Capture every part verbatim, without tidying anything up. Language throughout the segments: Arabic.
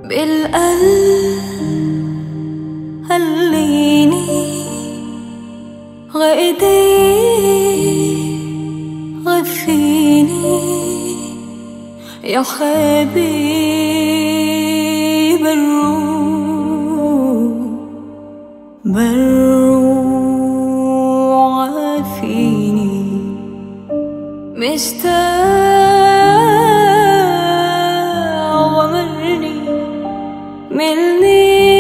بالقلب خليني غايدي غفيني يا حبيب الروح بالروح عافيني مشتاق ومرني ملني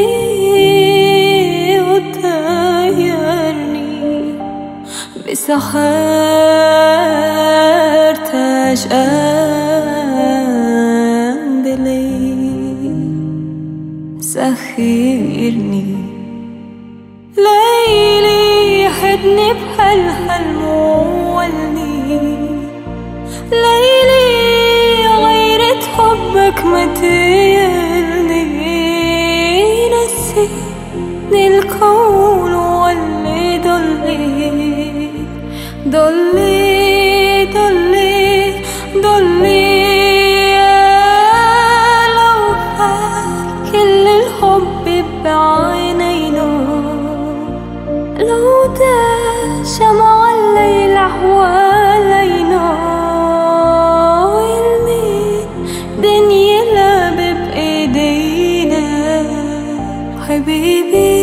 وتغيرني بسحر تشقان بليل سخيرني ليلي حدني بهالحلم وولني ليلي غيرة حبك متيلني نسيني الكون واللي ضلي ضلي ضلي ضلي لو فات كل الحب بعينينا لو ده شمع الليل حوالينا والمين دنيا لعب بإيدينا حبيبي